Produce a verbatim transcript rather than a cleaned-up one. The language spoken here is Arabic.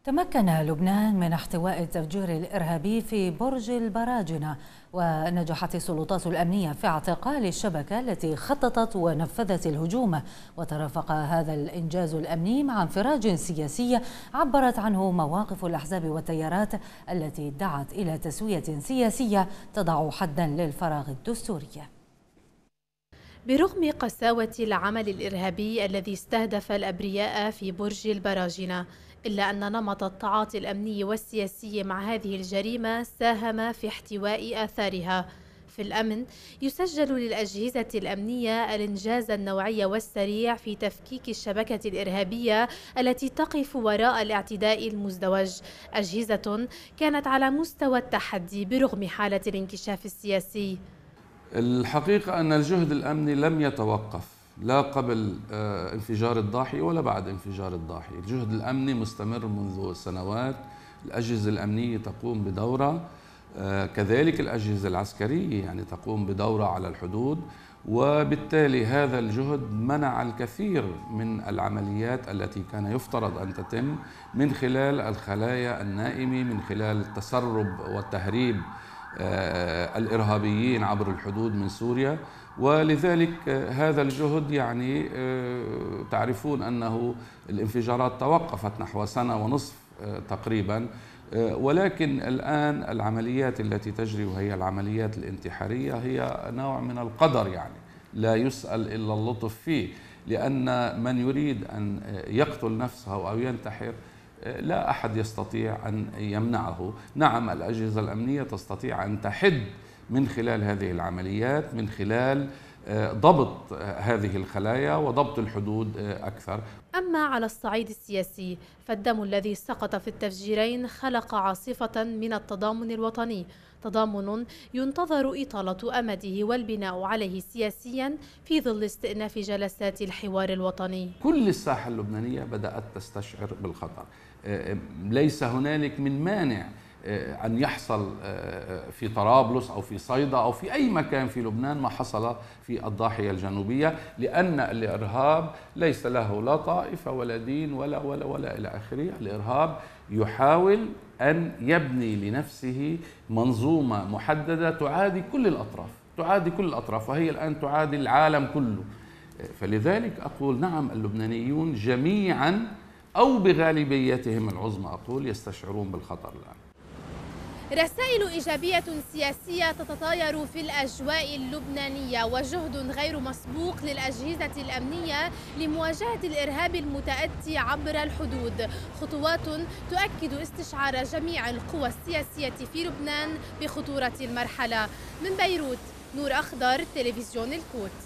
تمكن لبنان من احتواء التفجير الإرهابي في برج البراجنة، ونجحت السلطات الأمنية في اعتقال الشبكة التي خططت ونفذت الهجوم. وترافق هذا الإنجاز الأمني مع انفراج سياسي عبرت عنه مواقف الأحزاب والتيارات التي دعت إلى تسوية سياسية تضع حدا للفراغ الدستوري. برغم قساوة العمل الإرهابي الذي استهدف الأبرياء في برج البراجنة، إلا أن نمط التعاطي الأمني والسياسي مع هذه الجريمة ساهم في احتواء آثارها. في الأمن يسجل للأجهزة الأمنية الإنجاز النوعي والسريع في تفكيك الشبكة الإرهابية التي تقف وراء الاعتداء المزدوج، أجهزة كانت على مستوى التحدي برغم حالة الانكشاف السياسي. الحقيقة أن الجهد الأمني لم يتوقف لا قبل انفجار الضاحية ولا بعد انفجار الضاحية. الجهد الأمني مستمر منذ سنوات، الأجهزة الأمنية تقوم بدورة، كذلك الأجهزة العسكرية يعني تقوم بدورة على الحدود، وبالتالي هذا الجهد منع الكثير من العمليات التي كان يفترض أن تتم من خلال الخلايا النائمة، من خلال التسرب والتهريب الإرهابيين عبر الحدود من سوريا. ولذلك هذا الجهد يعني تعرفون أنه الانفجارات توقفت نحو سنة ونصف تقريبا، ولكن الآن العمليات التي تجري وهي العمليات الانتحارية هي نوع من القدر، يعني لا يسأل إلا اللطف فيه، لأن من يريد أن يقتل نفسه أو ينتحر لا أحد يستطيع أن يمنعه. نعم، الأجهزة الأمنية تستطيع أن تحد من خلال هذه العمليات، من خلال ضبط هذه الخلايا وضبط الحدود أكثر. أما على الصعيد السياسي فالدم الذي سقط في التفجيرين خلق عاصفة من التضامن الوطني، تضامن ينتظر إطالة أمده والبناء عليه سياسيا في ظل استئناف جلسات الحوار الوطني. كل الساحة اللبنانية بدأت تستشعر بالخطر، ليس هنالك من مانع أن يحصل في طرابلس أو في صيدا أو في أي مكان في لبنان ما حصل في الضاحية الجنوبية، لأن الإرهاب ليس له لا طائفة ولا دين ولا ولا ولا إلى آخره. الإرهاب يحاول أن يبني لنفسه منظومة محددة تعادي كل الأطراف، تعادي كل الأطراف، وهي الآن تعادي العالم كله. فلذلك أقول نعم، اللبنانيون جميعا أو بغالبيتهم العظمى أقول يستشعرون بالخطر الآن. رسائل إيجابية سياسية تتطاير في الأجواء اللبنانية، وجهد غير مسبوق للأجهزة الأمنية لمواجهة الإرهاب المتأتي عبر الحدود، خطوات تؤكد استشعار جميع القوى السياسية في لبنان بخطورة المرحلة. من بيروت، نور أخضر، تلفزيون الكوت.